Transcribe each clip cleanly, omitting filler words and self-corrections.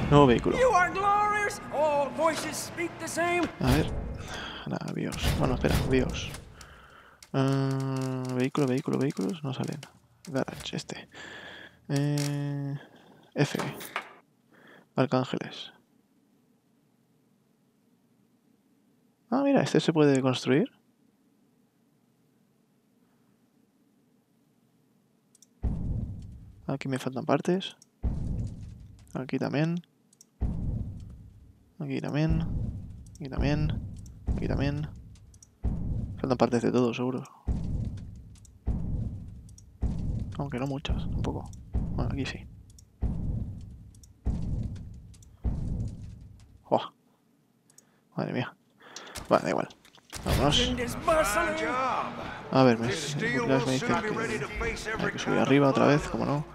Nuevo vehículo. You are glorious. All voices speak the same. A ver. Nada, BIOS. Bueno, espera, BIOS. Vehículos. No salen. Garage, este. F. Arcángeles. Ah, mira, este se puede construir. Aquí me faltan partes. Aquí también. Aquí también. Aquí también. Aquí también. Faltan partes de todo, seguro. Aunque no muchas, tampoco. Bueno, aquí sí. ¡Oh! Madre mía. Vale, da igual. Vámonos. A ver, me dicen que hay que subir arriba otra vez, como no.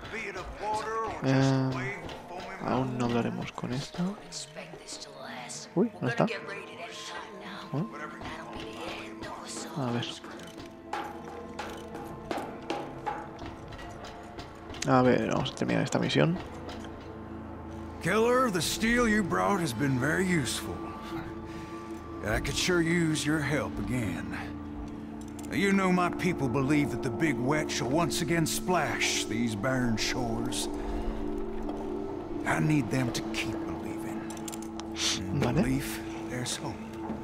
Aún no hablaremos con esto. Uy, ¿no está? ¿Oh? A ver. A ver, vamos a terminar esta misión. Keller, the steel you brought has been very useful. I could sure use your help again. You know my people believe that the big wet shall once again splash these barren shores. I need them to keep believing. In belief, there's hope.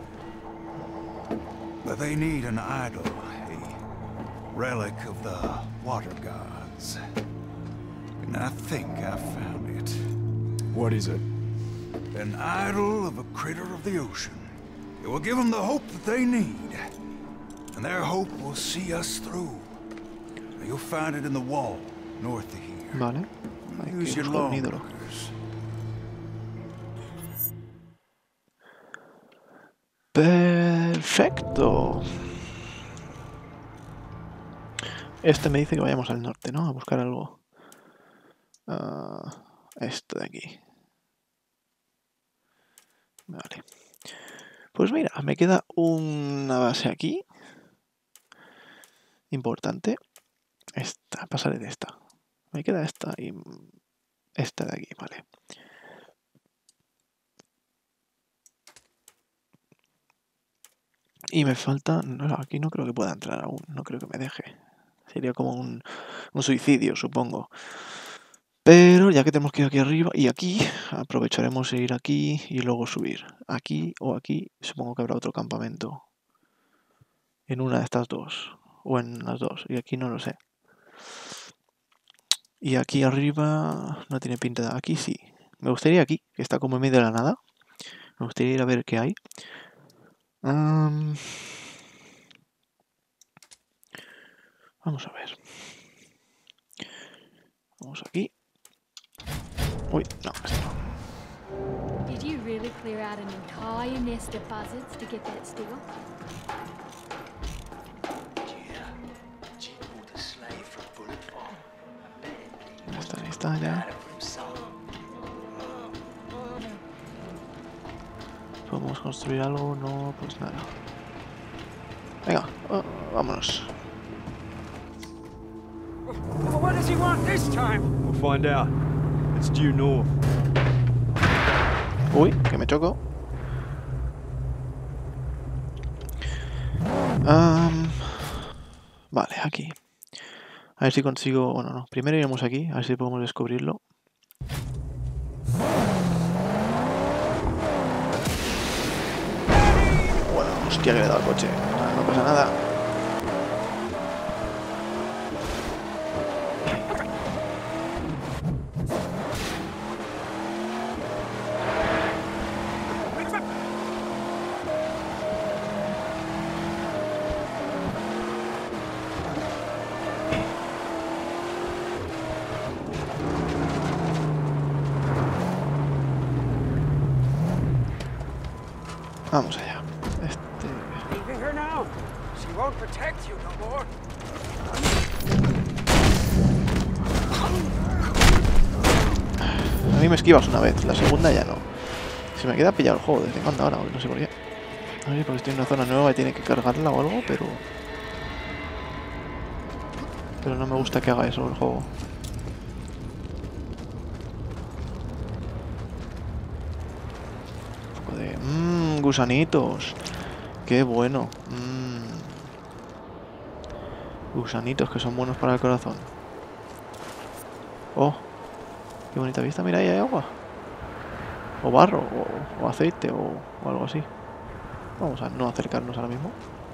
But they need an idol, a relic of the water gods. And I think I found it. What is it? An idol of a critter of the ocean. It will give them the hope that they need. And their hope will see us through. You'll find it in the wall, north of here. Vale. Hay que buscar un ídolo. Perfecto. Este me dice que vayamos al norte, ¿no? A buscar algo. Esto de aquí. Vale. Pues mira, me queda una base aquí. Importante. Esta, pasaré de esta. Me queda esta y esta de aquí, vale. Y me falta... No, aquí no creo que pueda entrar aún. No creo que me deje. Sería como un suicidio, supongo. Pero ya que tenemos que ir aquí arriba y aquí, aprovecharemos de ir aquí y luego subir. Aquí o aquí, supongo que habrá otro campamento. En una de estas dos. O en las dos. Y aquí no lo sé. Y aquí arriba no tiene pinta de... Aquí sí. Me gustaría aquí, que está como en medio de la nada. Me gustaría ir a ver qué hay. Vamos a ver. Vamos aquí. Uy, no, esto no. Did you really clear out an entire nest of buzzards to get that steel? Ahí está ya. ¿Podemos construir algo? No, pues nada. Venga, vámonos. What does he want this time? We'll find out. It's due north. Uy, que me choco. Vale, aquí. A ver si consigo... Bueno, no. Primero iremos aquí, a ver si podemos descubrirlo. Bueno, hostia que le he dado al coche. No pasa nada. Vamos allá. Leaving her now. She won't protect you no more. A mí me esquivas una vez, la segunda ya no. Se me queda pillado el juego desde cuando ahora, no sé por qué. No sé, porque estoy en una zona nueva y tiene que cargarla o algo, pero... Pero no me gusta que haga eso el juego. verde. Gusanitos. Qué bueno. Gusanitos que son buenos para el corazón. Oh, qué bonita vista. Mira, ahí hay agua. O barro, o aceite, o algo así. Vamos a no acercarnos ahora mismo.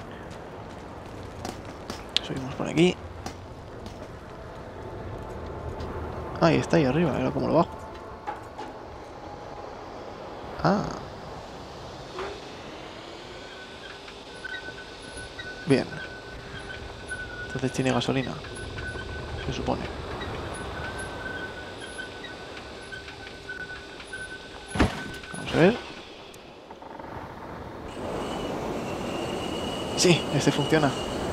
Subimos por aquí. Ahí está, ahí arriba. Ahora como lo bajo. Ah. Bien. Entonces tiene gasolina. Se supone. Vamos a ver. Sí, este funciona.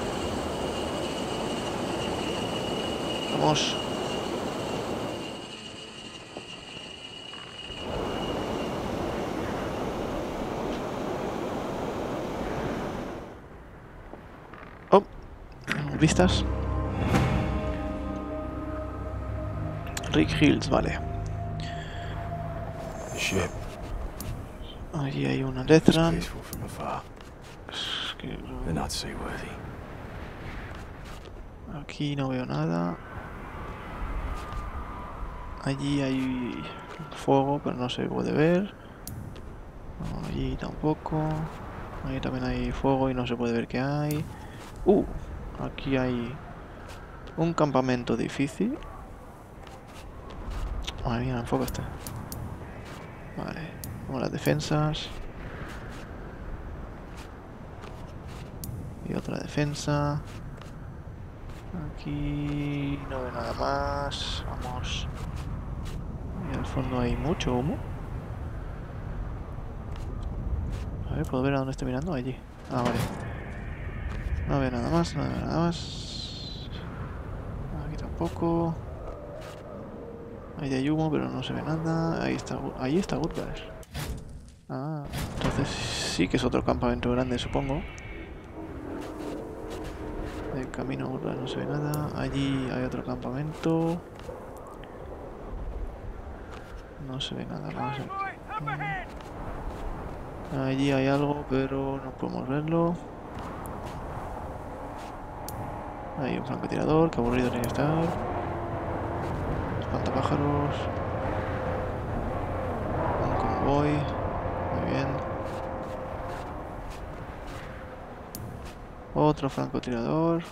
Vamos. Oh, vistas. Rick Hills, vale. The ship. Allí hay una It's Deathran. peaceful from afar. Es que They're not seaworthy. aquí no veo nada. Allí hay fuego, pero no se puede ver. Allí tampoco. Ahí también hay fuego y no se puede ver qué hay. Aquí hay un campamento difícil. Madre mía, enfoca este. Vale, vamos a las defensas. Y otra defensa. Aquí no veo nada más. Vamos. Y al fondo hay mucho humo. A ver, ¿puedo ver a dónde estoy mirando? Allí. Ah, vale. No veo nada más, no veo nada más. Aquí tampoco. Ahí hay humo, pero no se ve nada. Ahí está Woodgash. Ah, entonces sí que es otro campamento grande, supongo. El camino a Woodgash no se ve nada. Allí hay otro campamento. No se ve nada más. Allí hay algo, pero no podemos verlo. Hay un francotirador, que aburrido tiene que estar. Espantapájaros. Un convoy. Muy bien. Otro francotirador.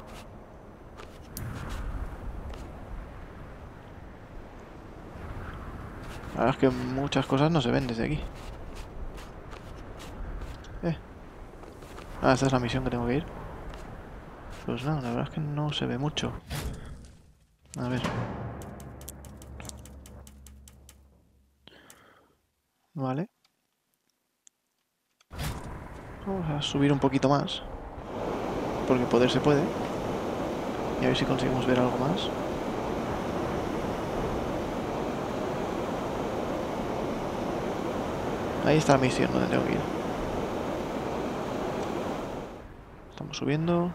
La verdad es que muchas cosas no se ven desde aquí. Ah, esta es la misión que tengo que ir. Pues no, la verdad es que no se ve mucho. A ver. Vale. Vamos a subir un poquito más. Porque poder se puede. Y a ver si conseguimos ver algo más. Ahí está la misión donde tengo que ir. Estamos subiendo.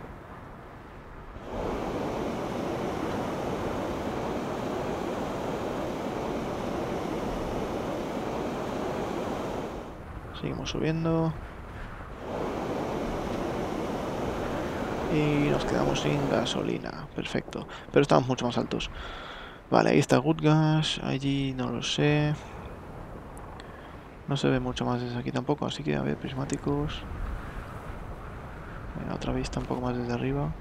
Seguimos subiendo. Y nos quedamos sin gasolina. Perfecto. Pero estamos mucho más altos. Vale, ahí está Woodgash. Allí no lo sé. No se ve mucho más desde aquí tampoco. Así que a ver, prismáticos. Otra vista un poco más desde arriba.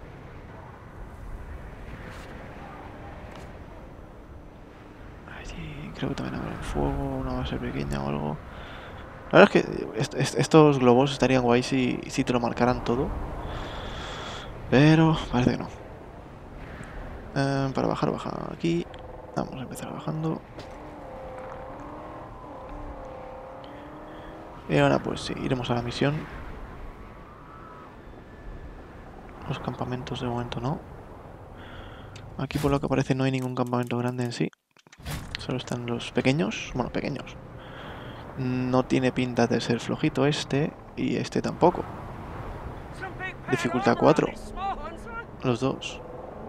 Allí creo que también habrá fuego. Una base pequeña o algo. La verdad es que estos globos estarían guay si te lo marcaran todo. Pero parece que no. Para bajar, baja aquí. Vamos a empezar bajando. Y ahora pues sí, iremos a la misión. Los campamentos de momento no. Aquí por lo que parece no hay ningún campamento grande en sí. Solo están los pequeños. Bueno, pequeños. No tiene pinta de ser flojito este. Y este tampoco. Dificultad 4. Los dos.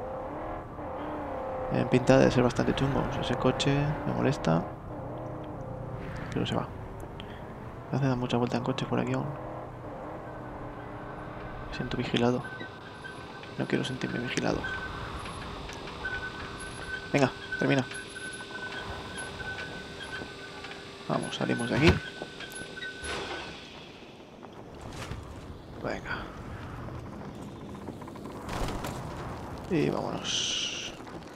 Tienen pinta de ser bastante chungos. Ese coche me molesta. Pero se va. Me hace dar mucha vuelta en coche por aquí aún. Me siento vigilado. No quiero sentirme vigilado. Venga, termina. Vamos, salimos de aquí. Venga. Y vámonos.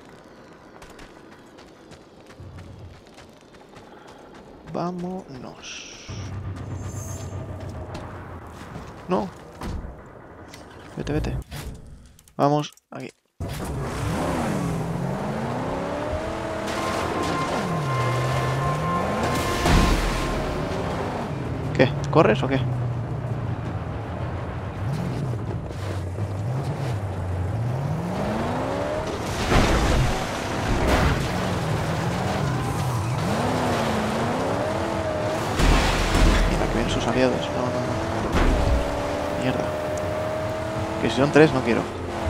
Vámonos. No. Vete, vete. Vamos, aquí. ¿Qué? ¿Corres o qué? Mira que vienen sus aliados. No, no, no. Mierda. Que si son 3 no quiero.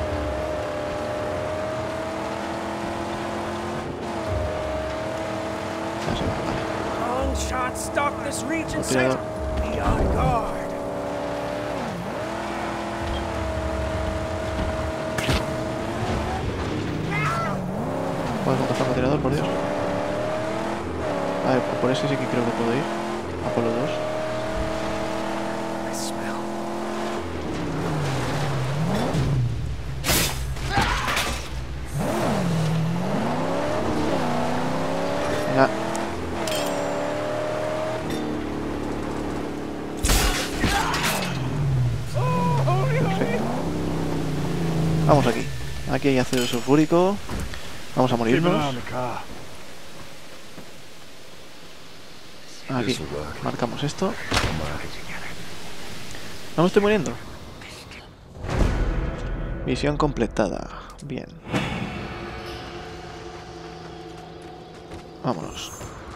Ya se va, vale. Gunshot stalk this region, Tirador. Saint. Be on guard. ¿Puedo contar francotirador, por Dios? A ver, por ese sí que creo que puedo ir. A por los 2. I smell. Venga. Perfecto. Vamos aquí. Aquí hay ácido sulfúrico. Vamos a Keep an eye morirnos. on the car. Aquí. This'll work. Marcamos esto. Come on. No me estoy muriendo. Misión completada. Bien. Vámonos.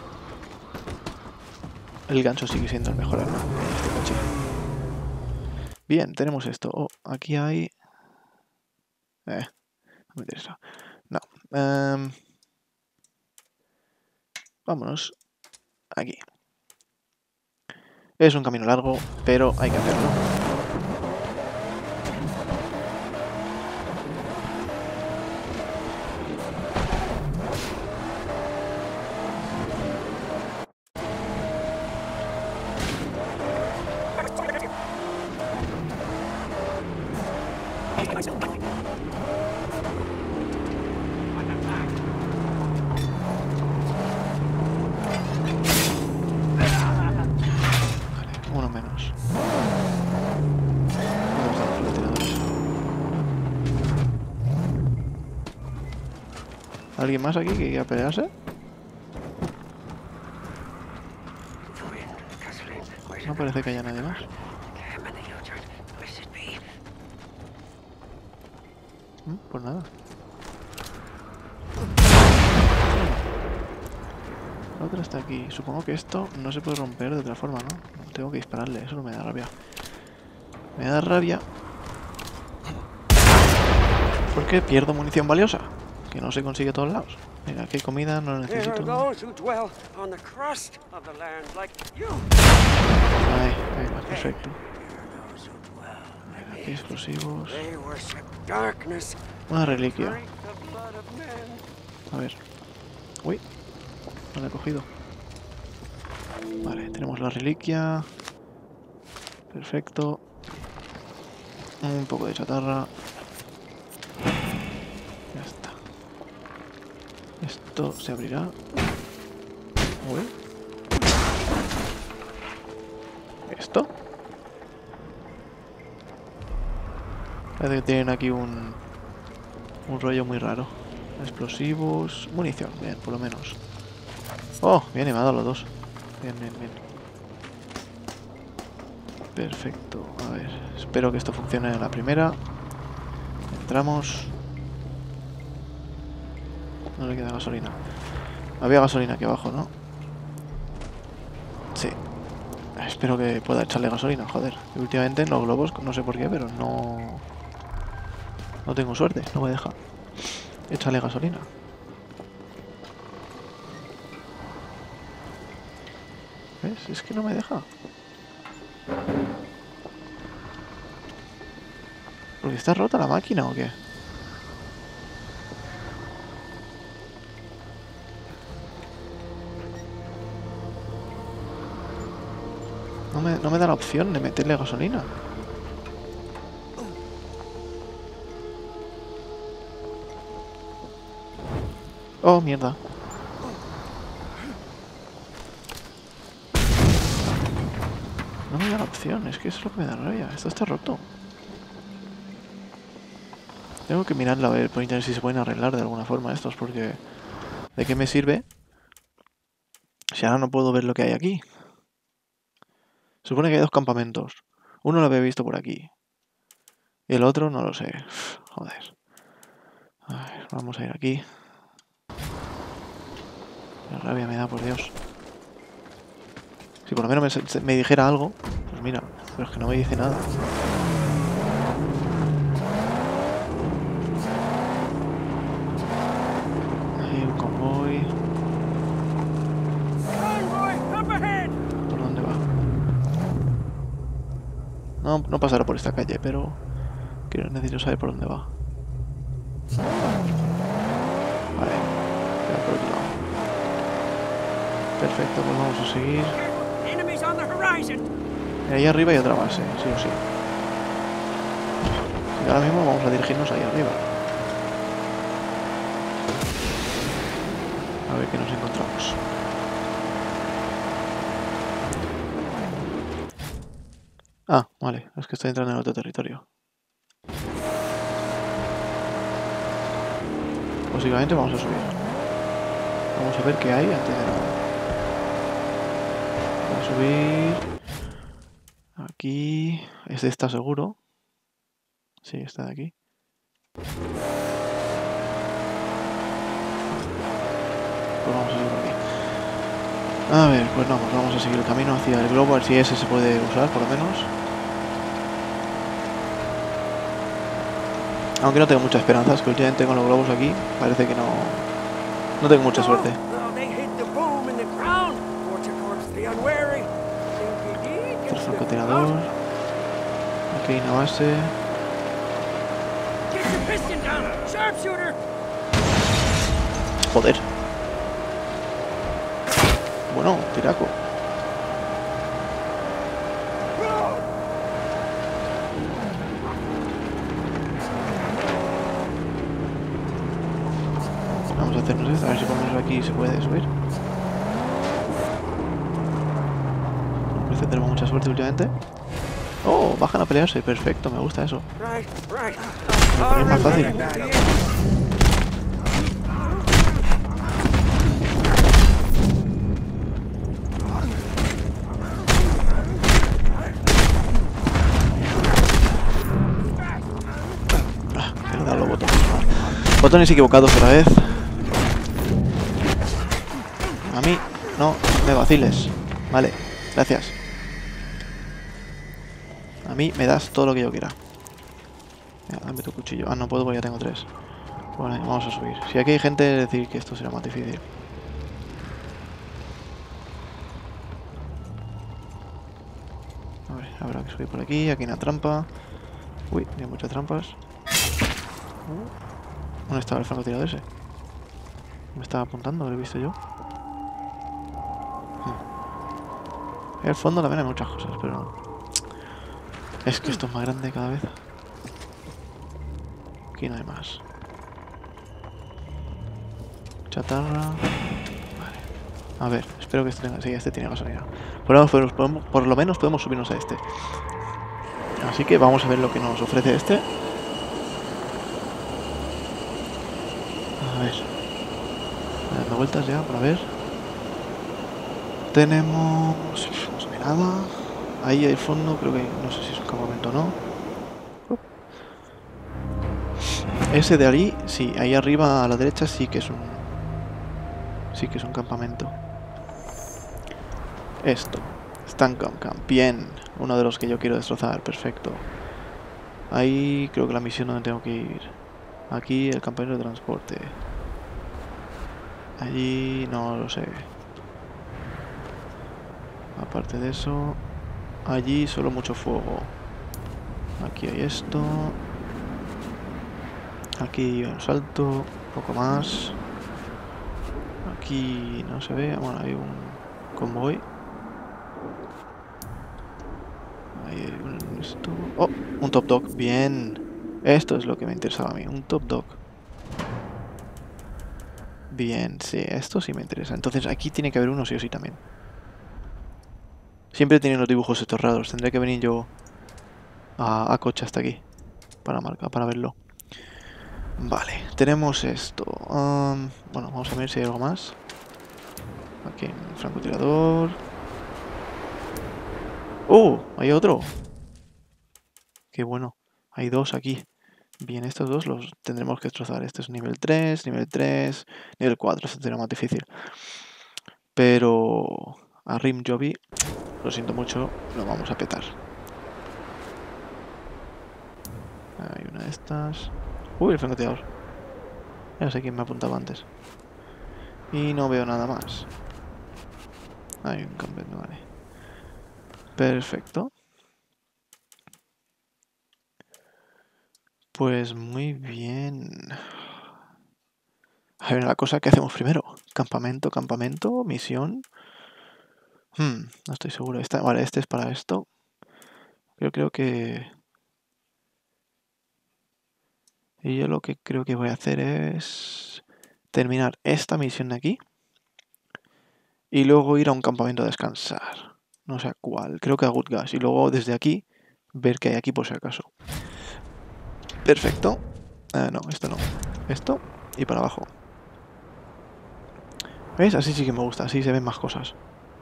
El gancho sigue siendo el mejor arma en este coche. Bien, tenemos esto. Oh, aquí hay... no me interesa. No. Vámonos. Aquí. Es un camino largo, pero hay que hacerlo. Uno menos. ¿Dónde están los francotiradores? ¿Alguien más aquí que quiera pelearse? No parece que haya nadie más. Pues nada. La otra está aquí. Supongo que esto no se puede romper de otra forma, ¿no? No tengo que dispararle, eso no me da rabia. Me da rabia porque pierdo munición valiosa, que no se consigue a todos lados. Mira, aquí hay comida, no lo There are necesito. those who dwell on the crust of the land like you. Ahí, venga, perfecto. There are those who dwell. Aquí explosivos. They worship darkness. Una reliquia. Drink the blood of men. A ver. Uy, no la he cogido. Vale, tenemos la reliquia. Perfecto. Un poco de chatarra. Ya está. Esto se abrirá. Uy. ¿Esto? Parece que tienen aquí un rollo muy raro. Explosivos. Munición, bien, por lo menos. Oh, bien, y me ha dado los dos. Bien, bien, bien. Perfecto. A ver, espero que esto funcione en la primera. Entramos. No le queda gasolina. Había gasolina aquí abajo, ¿no? Sí. Espero que pueda echarle gasolina, joder. Y últimamente en los globos, no sé por qué, pero no... No tengo suerte, no me deja. Échale gasolina. ¿Ves? Es que no me deja. ¿Está rota la máquina o qué? No me da la opción de meterle gasolina. Oh, mierda. No me da la opción, es que eso es lo que me da rabia. Esto está roto. Tengo que mirarlo a ver por internet si se pueden arreglar de alguna forma estos, porque... ¿de qué me sirve si ahora no puedo ver lo que hay aquí? Supone que hay dos campamentos. Uno lo había visto por aquí. Y el otro no lo sé. Joder. A ver, vamos a ir aquí. La rabia me da, por Dios. Si por lo menos me dijera algo, pues mira, pero es que no me dice nada. Hay un convoy. Convoy, up ahead! ¿Por dónde va? No pasará por esta calle, pero necesito saber por dónde va. Vale, ya por otro lado. Perfecto, pues vamos a seguir. Enemies on the horizon! Y ahí arriba hay otra base, sí o sí. Y ahora mismo vamos a dirigirnos ahí arriba. A ver qué nos encontramos. Ah, vale, es que estoy entrando en otro territorio. Básicamente vamos a subir. Vamos a ver qué hay antes de nada. Vamos a subir. Aquí. Este está seguro. Sí, está de aquí. Pues vamos a seguir por aquí. A ver, pues no, pues vamos a seguir el camino hacia el globo, a ver si ese se puede usar, por lo menos. Aunque no tengo muchas esperanzas, que últimamente con los globos aquí parece que no tengo mucha suerte. Otro francotirador. Aquí hay una base. Joder. Bueno, tiraco. Vamos a hacernos esto, a ver si por lo menos aquí se puede subir. Parece que tenemos mucha suerte últimamente. Oh, bajan a pelearse, perfecto, me gusta eso. Es más fácil. Que le he dado los botones. Botones equivocados otra vez. A mí no me vaciles. Vale, gracias. A mí me das todo lo que yo quiera. Mira, dame tu cuchillo. Ah, no puedo porque ya tengo 3. Bueno, vamos a subir. Si aquí hay gente, es decir que esto será más difícil. A ver, habrá que subir por aquí. Aquí hay una trampa. Uy, hay muchas trampas. ¿Dónde estaba el francotirador ese? Me estaba apuntando, lo he visto yo. En el fondo también hay muchas cosas, pero... es que esto es más grande cada vez. Aquí no hay más. Chatarra. Vale. A ver, espero que este tenga... sí, este tiene gasolina. Por lo menos podemos subirnos a este. Así que vamos a ver lo que nos ofrece este. A ver. Dando vueltas ya para ver. Tenemos... no se ve nada. Ahí al fondo creo que... no sé si es un campamento o no. Ese de ahí, sí, ahí arriba a la derecha sí que es un... sí que es un campamento. Esto. Stankamp, bien. Uno de los que yo quiero destrozar, perfecto. Ahí creo que la misión donde tengo que ir. Aquí el campamento de transporte. Allí no lo sé. Aparte de eso, allí solo mucho fuego. Aquí hay esto. Aquí un salto, un poco más. Aquí no se ve, bueno, hay un convoy. Ahí hay un esto. ¡Oh! Un top dog, bien. Esto es lo que me interesaba a mí, un top dog. Bien, sí, esto sí me interesa. Entonces aquí tiene que haber uno sí o sí también. Siempre tienen los dibujos estos raros. Tendré que venir yo a coche hasta aquí para marcar, para verlo. Vale, tenemos esto. Bueno, vamos a ver si hay algo más. Aquí hay un francotirador. ¡Oh! Hay otro. Qué bueno. Hay dos aquí. Bien, estos dos los tendremos que destrozar. Este es nivel 3, nivel 4. Este será más difícil. Pero a Rim Joby, lo siento mucho, lo vamos a petar. Hay una de estas. Uy, el francotirador. Ya no sé quién me apuntaba antes. Y no veo nada más. Hay un campamento, vale. Perfecto. Pues muy bien. A ver, la cosa que hacemos primero. Campamento, campamento, misión. No estoy seguro. Vale, este es para esto. Yo creo que... Y yo lo que creo que voy a hacer es... terminar esta misión de aquí. Y luego ir a un campamento a descansar. No sé a cuál. Creo que a Good Gas. Y luego desde aquí ver qué hay aquí por si acaso. Perfecto. No, esto no. Esto y para abajo. ¿Ves? Así sí que me gusta. Así se ven más cosas.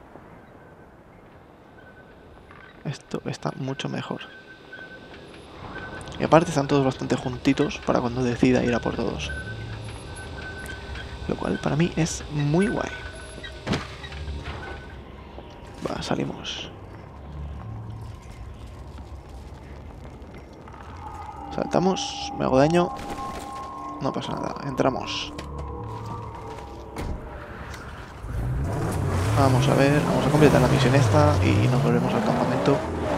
Esto está mucho mejor. Y aparte están todos bastante juntitos para cuando decida ir a por todos. Lo cual para mí es muy guay. Va, salimos. Saltamos, me hago daño. No pasa nada, entramos. Vamos a ver, vamos a completar la misión esta y nos volvemos al campamento.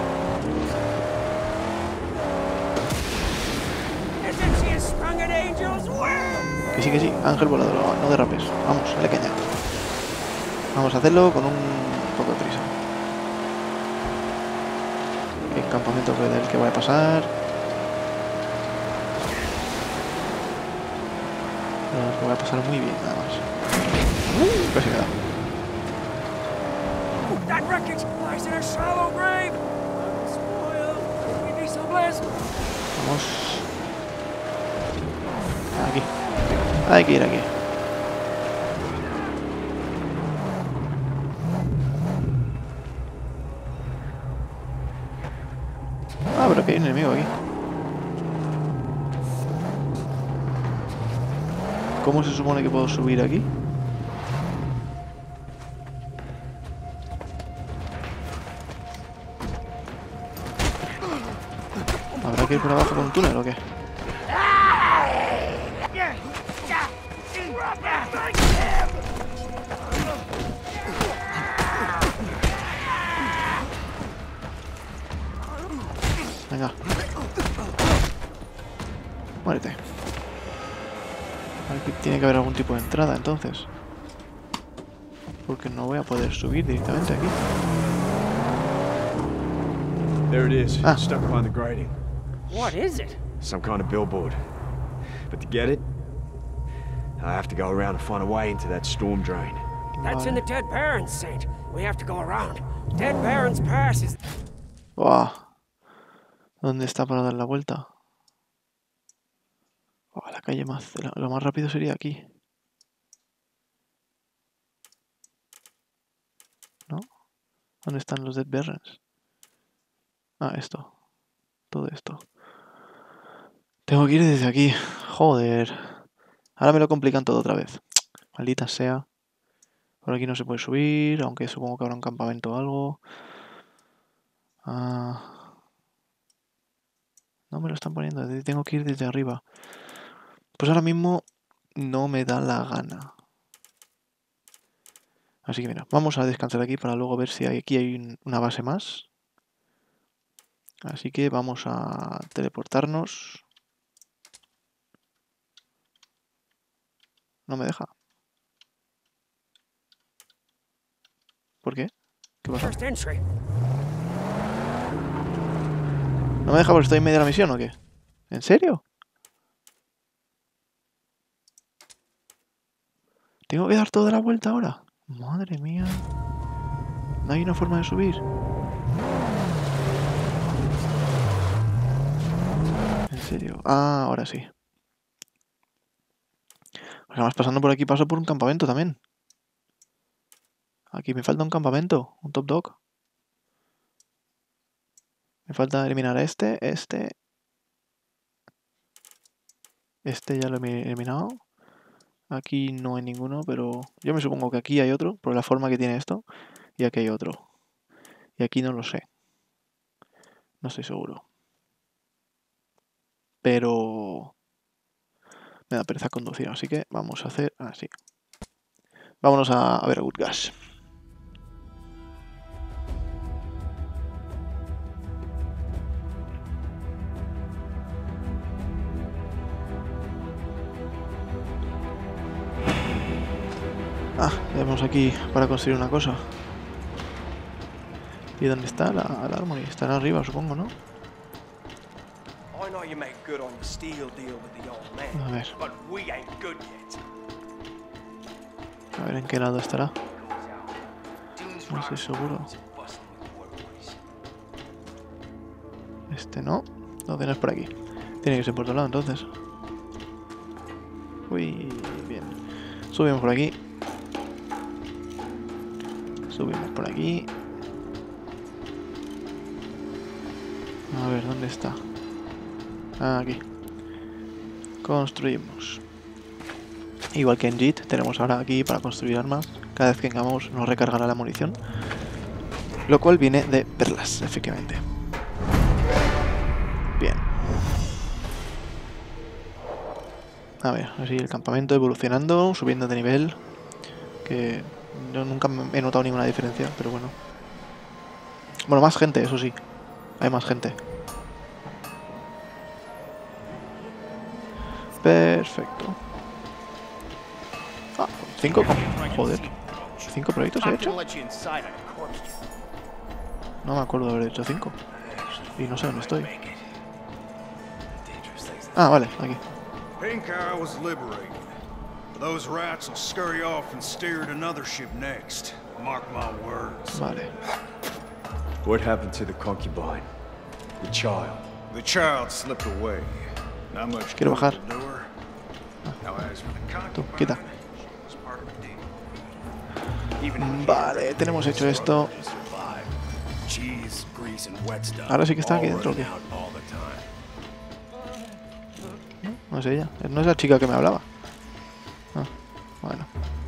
Que sí, ángel volador, no derrapes. Vamos, dale caña. Vamos a hacerlo con un poco de prisa. El campamento del que voy a pasar. Lo voy a pasar muy bien, nada más. Casi me da. That wreckage lies in a shallow grave. Unspoiled. We'd be so blessed. Vamos. Aquí. Hay que ir aquí. Ah, pero que hay un enemigo aquí. ¿Cómo se supone que puedo subir aquí? ¿Habrá que ir por abajo con un túnel o qué? Venga. Muérete. Aquí tiene que haber algún tipo de entrada entonces. Porque no voy a poder subir directamente aquí. There it is, Ah. stuck behind the grating. What is it? Some kind of billboard. But to get it, I have to go around and find a way into that storm drain. That's in Vale. the Dead Barrens, Saint. We have to go around. Dead Barrens Pass is... Buah. ¿Dónde está para dar la vuelta? Oh, la calle más... Lo más rápido sería aquí. ¿No? ¿Dónde están los Dead Barrens? Ah, esto. Todo esto. Tengo que ir desde aquí. Joder. Ahora me lo complican todo otra vez. Maldita sea. Por aquí no se puede subir, aunque supongo que habrá un campamento o algo. No me lo están poniendo. Tengo que ir desde arriba. Pues ahora mismo no me da la gana. Así que mira, vamos a descansar aquí para luego ver si aquí hay una base más. Así que vamos a teleportarnos. No me deja. ¿Por qué? ¿Qué pasa? First entry. ¿No me deja porque estoy en medio de la misión o qué? ¿En serio? ¿Tengo que dar toda la vuelta ahora? Madre mía. ¿No hay una forma de subir? ¿En serio? Ah, ahora sí. Pues además pasando por aquí paso por un campamento también. Aquí me falta un campamento, un top dog. Me falta eliminar a este. Este ya lo he eliminado. Aquí no hay ninguno, pero yo me supongo que aquí hay otro, por la forma que tiene esto. Y aquí hay otro. Y aquí no lo sé. No estoy seguro. Pero me da pereza conducir, así que vamos a hacer así. Vámonos a ver a Good Gas. Ah, tenemos aquí para construir una cosa. ¿Y dónde está la Armory? Estará arriba, supongo, ¿no? I know you make good on the steel deal with the old man, A ver. but we ain't good yet. A ver en qué lado estará. No estoy seguro. Este no. No tienes por aquí. Tiene que ser por otro lado entonces. Uy, bien. Subimos por aquí. Subimos por aquí. A ver, ¿dónde está? Ah, aquí. Construimos. Igual que en JIT, tenemos ahora aquí para construir armas. Cada vez que tengamos nos recargará la munición. Lo cual viene de perlas, efectivamente. Bien. A ver, así el campamento evolucionando, subiendo de nivel. Que yo nunca he notado ninguna diferencia, pero bueno. Bueno, más gente, eso sí. Hay más gente. Perfecto. Ah, 5. Joder. 5 proyectos he hecho. No me acuerdo de haber hecho 5. Y no sé dónde estoy. Ah, vale, aquí. Pink Isle was liberated. Those rats will scurry off and steer to another ship next. Mark my words. Vale. What happened to the concubine? The child? The child slipped away. Not much Quiero good bajar. to do her. Now, as for the Tú, concubine, quita. she's part of the deal. Vale, tenemos hecho esto. Cheese, grease, and wet stuff. Ahora sí que está aquí dentro, ¿o qué? Out all the time. No es ella. No es la chica que me hablaba. Ah, bueno.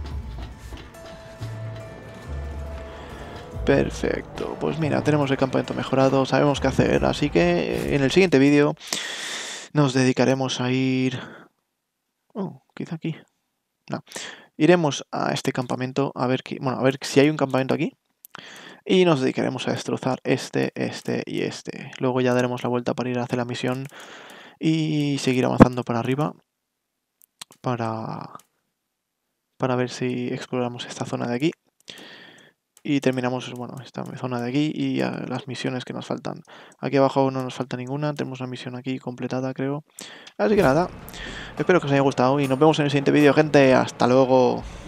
Perfecto. Pues mira, tenemos el campamento mejorado. Sabemos qué hacer. Así que en el siguiente vídeo nos dedicaremos a ir... Oh, quizá aquí. No. Iremos a este campamento a ver, bueno, a ver si hay un campamento aquí. Y nos dedicaremos a destrozar este y este. Luego ya daremos la vuelta para ir a hacer la misión y seguir avanzando para arriba para ver si exploramos esta zona de aquí. Y terminamos, bueno, esta zona de aquí y las misiones que nos faltan. Aquí abajo no nos falta ninguna, tenemos una misión aquí completada, creo. Así que nada, espero que os haya gustado y nos vemos en el siguiente vídeo, gente. Hasta luego.